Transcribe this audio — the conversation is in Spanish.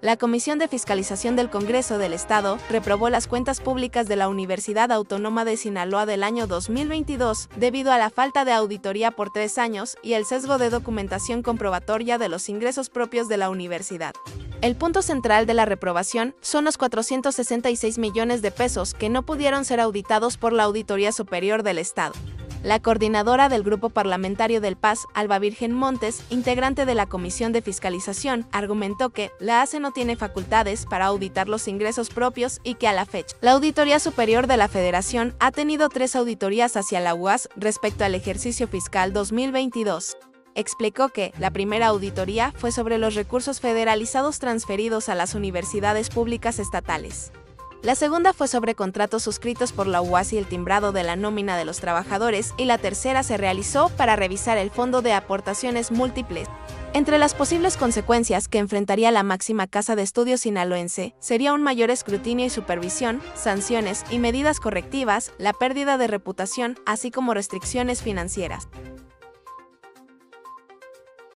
La Comisión de Fiscalización del Congreso del Estado reprobó las cuentas públicas de la Universidad Autónoma de Sinaloa del año 2022 debido a la falta de auditoría por 3 años y el sesgo de documentación comprobatoria de los ingresos propios de la universidad. El punto central de la reprobación son los 466 millones de pesos que no pudieron ser auditados por la Auditoría Superior del Estado. La coordinadora del Grupo Parlamentario del PAS, Alba Virgen Montes, integrante de la Comisión de Fiscalización, argumentó que la ACE no tiene facultades para auditar los ingresos propios y que a la fecha, la Auditoría Superior de la Federación ha tenido 3 auditorías hacia la UAS respecto al ejercicio fiscal 2022. Explicó que la primera auditoría fue sobre los recursos federalizados transferidos a las universidades públicas estatales. La segunda fue sobre contratos suscritos por la UAS y el timbrado de la nómina de los trabajadores, y la tercera se realizó para revisar el fondo de aportaciones múltiples. Entre las posibles consecuencias que enfrentaría la máxima casa de estudios sinaloense sería un mayor escrutinio y supervisión, sanciones y medidas correctivas, la pérdida de reputación, así como restricciones financieras.